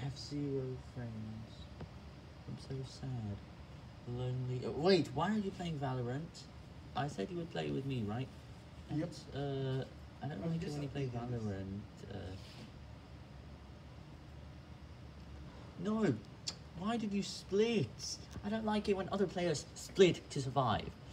have 0 friends. I'm so sad. Lonely. Oh, wait, why are you playing Valorant? I said you would play with me, right? And, Yep. I don't like it when you play Valorant. No! Why did you split? I don't like it when other players split to survive.